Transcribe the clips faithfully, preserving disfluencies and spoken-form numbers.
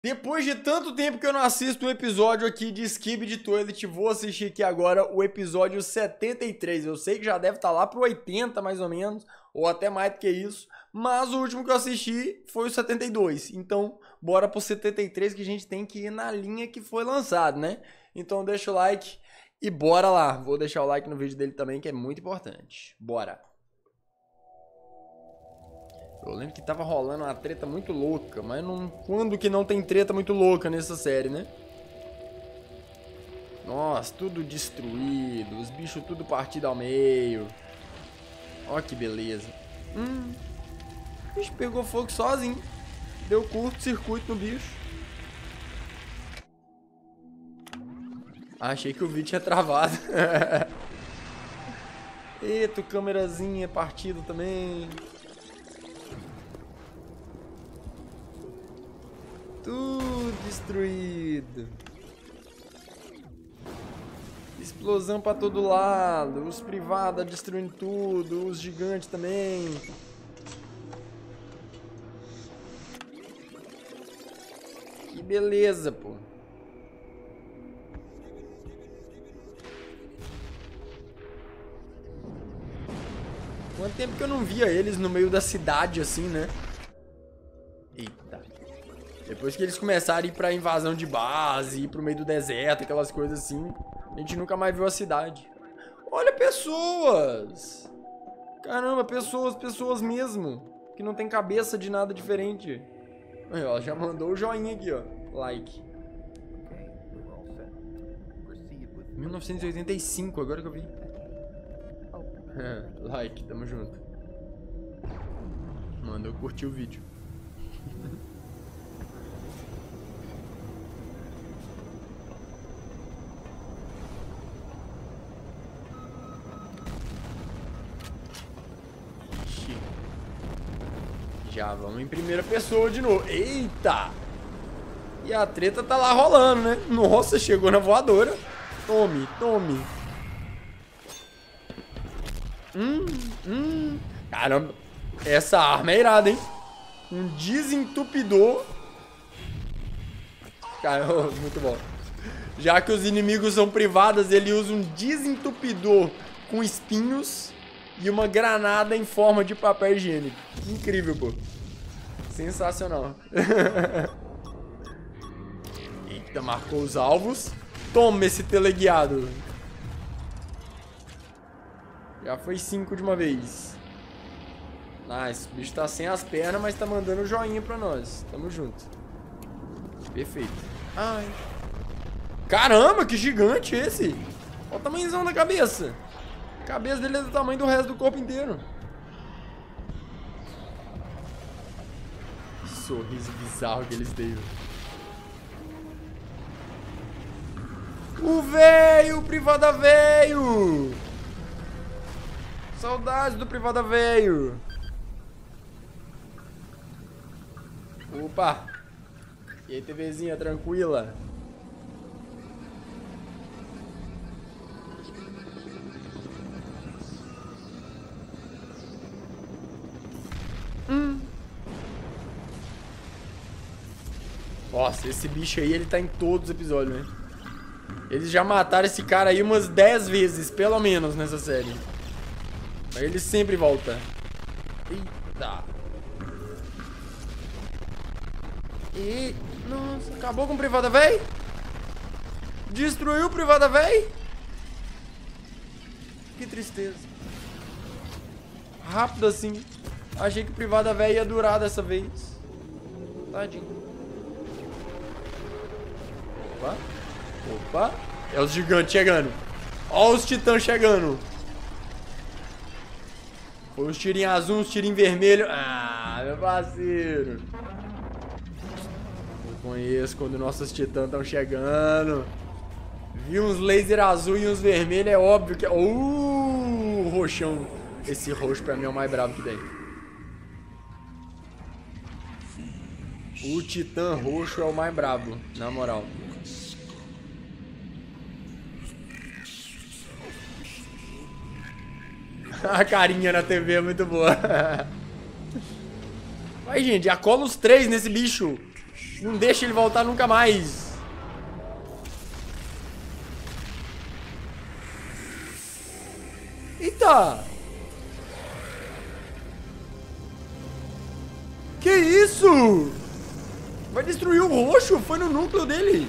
Depois de tanto tempo que eu não assisto um episódio aqui de Skibidi Toilet, vou assistir aqui agora o episódio setenta e três. Eu sei que já deve estar lá pro oitenta mais ou menos, ou até mais do que isso, mas o último que eu assisti foi o setenta e dois. Então, bora pro setenta e três que a gente tem que ir na linha que foi lançado, né? Então deixa o like e bora lá. Vou deixar o like no vídeo dele também, que é muito importante. Bora! Eu lembro que tava rolando uma treta muito louca, mas não... quando que não tem treta muito louca nessa série, né? Nossa, tudo destruído, os bichos tudo partido ao meio. Ó que beleza. Hum, o bicho pegou fogo sozinho. Deu curto-circuito no bicho. Achei que o vídeo tinha travado. Eita, câmerazinha partida também. Tudo destruído. Explosão pra todo lado. Os privados destruindo tudo. Os gigantes também. Que beleza, pô. Quanto tempo que eu não via eles no meio da cidade assim, né? Eita. Depois que eles começaram a ir pra invasão de base, ir pro meio do deserto, aquelas coisas assim, a gente nunca mais viu a cidade. Olha, pessoas! Caramba, pessoas, pessoas mesmo. Que não tem cabeça de nada diferente. Aí, ó, já mandou o joinha aqui, ó. Like. mil novecentos e oitenta e cinco, agora que eu vi. Like, tamo junto. Mandou curtir o vídeo. Já vamos em primeira pessoa de novo. Eita! E a treta tá lá rolando, né? Nossa, chegou na voadora. Tome, tome. Hum, hum. Caramba, essa arma é irada, hein? Um desentupidor. Caramba, muito bom. Já que os inimigos são privadas, ele usa um desentupidor com espinhos e uma granada em forma de papel higiênico. Incrível, pô. Sensacional. Eita, marcou os alvos. Toma esse teleguiado. Já foi cinco de uma vez. Nice. O bicho tá sem as pernas, mas tá mandando um joinha pra nós. Tamo junto. Perfeito. Ai. Caramba, que gigante esse. Olha o tamanhozão da cabeça. A cabeça dele é do tamanho do resto do corpo inteiro. Que sorriso bizarro que eles têm. O véio, o privada véio. Saudades do privada véio. Opa. E aí, TVzinha, tranquila? Hum. Nossa, esse bicho aí, ele tá em todos os episódios, né? Eles já mataram esse cara aí umas dez vezes, pelo menos, nessa série. Mas ele sempre volta. Eita. E... nossa, acabou com o privada, véi? Destruiu o privada, véi? Que tristeza. Rápido assim. Achei que o privada, véi, ia durar dessa vez. Tadinho. Opa. Opa. É os gigantes chegando. Ó os titãs chegando. Foi uns tirinhos azul, uns tirinhos vermelhos. Ah, meu parceiro. Eu conheço quando nossos titãs estão chegando. Vi uns laser azul e uns vermelhos, é óbvio que... Uh, roxão. Esse roxo pra mim é o mais brabo que tem. O titã roxo é o mais brabo, na moral. A carinha na T V é muito boa. Vai, gente, já cola os três nesse bicho. Não deixa ele voltar nunca mais. Eita! Que isso? Vai destruir o roxo? Foi no núcleo dele.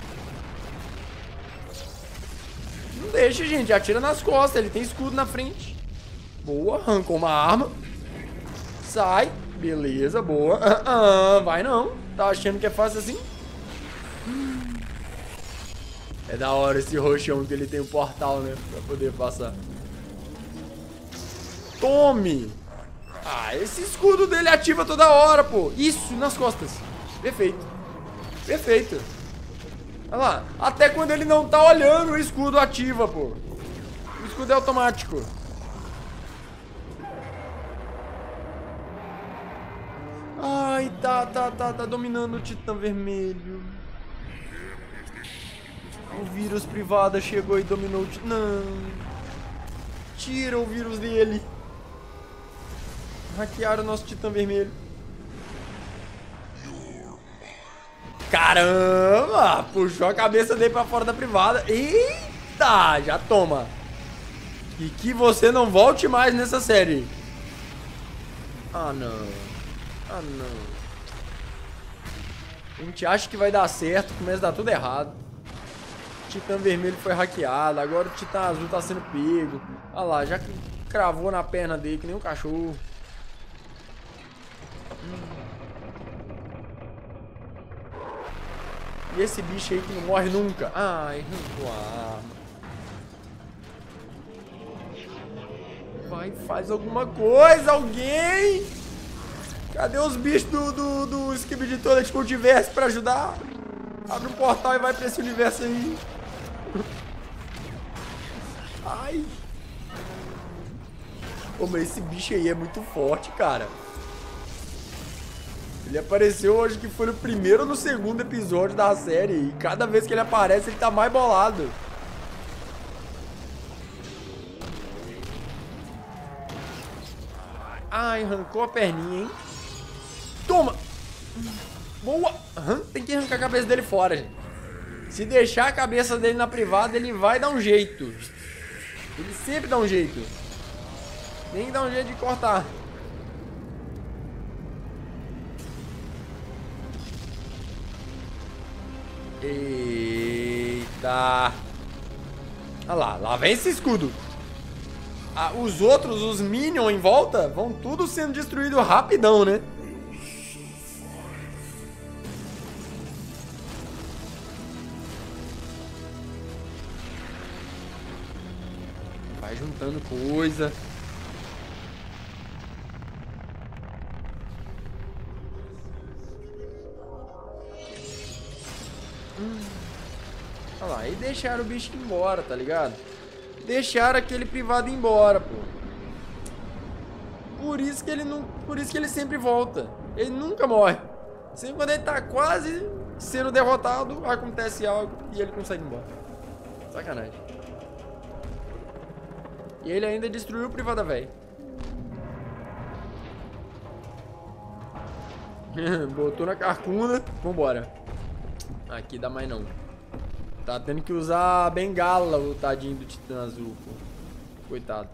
Não deixa, gente. Atira nas costas. Ele tem escudo na frente. Boa. Arrancou uma arma. Sai. Beleza, boa. Ah, ah, vai não. Tá achando que é fácil assim? É da hora esse roxão que ele tem um portal, né? Pra poder passar. Tome! Ah, esse escudo dele ativa toda hora, pô. Isso, nas costas. Perfeito. Perfeito. Olha lá. Até quando ele não tá olhando, o escudo ativa, pô. O escudo é automático. Ai, tá, tá, tá, tá dominando o Titã Vermelho. O vírus privado chegou e dominou o Titã. Não. Tira o vírus dele. Hackearam o nosso Titã Vermelho. Caramba! Puxou a cabeça dele pra fora da privada. Eita! Já toma. E que você não volte mais nessa série. Ah, não. Ah, não. A gente acha que vai dar certo, começa a dar tudo errado. O Titã Vermelho foi hackeado, agora o Titã Azul tá sendo pego. Olha lá, já cravou na perna dele que nem um cachorro. E esse bicho aí que não morre nunca. Ai, arrancou a arma. Vai, faz alguma coisa, alguém! Cadê os bichos do, do, do Skibidi Toilet Multiverso pra ajudar? Abre um portal e vai pra esse universo aí. Ai. Pô, mas esse bicho aí é muito forte, cara. Ele apareceu, acho que foi no primeiro ou no segundo episódio da série. E cada vez que ele aparece, ele tá mais bolado. Ai, arrancou a perninha, hein? Toma! Boa! Uhum, tem que arrancar a cabeça dele fora, gente. Se deixar a cabeça dele na privada, ele vai dar um jeito. Ele sempre dá um jeito. Tem que dar um jeito de cortar. Eita! Olha lá, lá vem esse escudo. Ah, os outros, os minions em volta, vão tudo sendo destruído rapidão, né? Vai juntando coisa. Hum. Olha lá, e deixaram o bicho embora, tá ligado? Deixaram aquele privado embora, pô. Por isso que ele não, por isso que ele sempre volta. Ele nunca morre. Sempre quando ele tá quase sendo derrotado, acontece algo e ele consegue ir embora. Sacanagem. E ele ainda destruiu o privado velho. Botou na carcunda. Vambora. Aqui dá mais não. Tá tendo que usar a bengala, o tadinho do Titã Azul, pô. Coitado.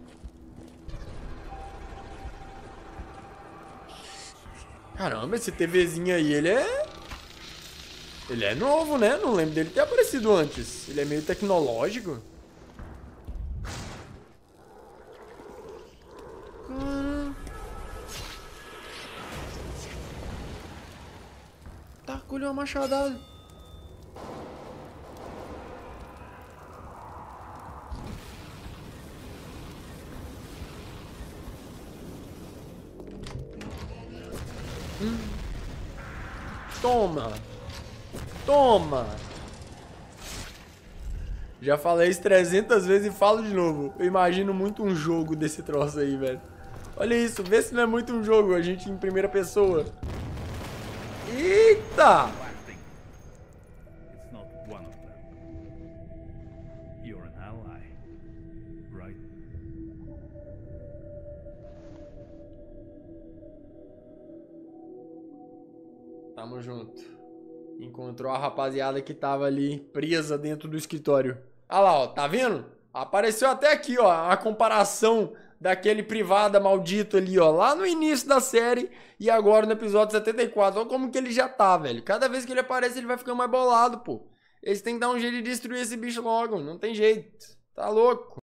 Caramba, esse TVzinho aí, ele é... Ele é novo, né? Não lembro dele ter aparecido antes. Ele é meio tecnológico. Hum. Tacou-lhe uma machadada. Hum. Toma. Toma. Já falei isso trezentas vezes e falo de novo. Eu imagino muito um jogo desse troço aí, velho. Olha isso, vê se não é muito um jogo, a gente em primeira pessoa. Eita! Tamo Tamo junto. Encontrou a rapaziada que tava ali presa dentro do escritório. Olha lá, ó. Tá vendo? Apareceu até aqui, ó. A comparação daquele privada maldito ali, ó. Lá no início da série e agora no episódio setenta e quatro. Olha como que ele já tá, velho. Cada vez que ele aparece, ele vai ficando mais bolado, pô. Eles têm que dar um jeito de destruir esse bicho logo. Não tem jeito. Tá louco.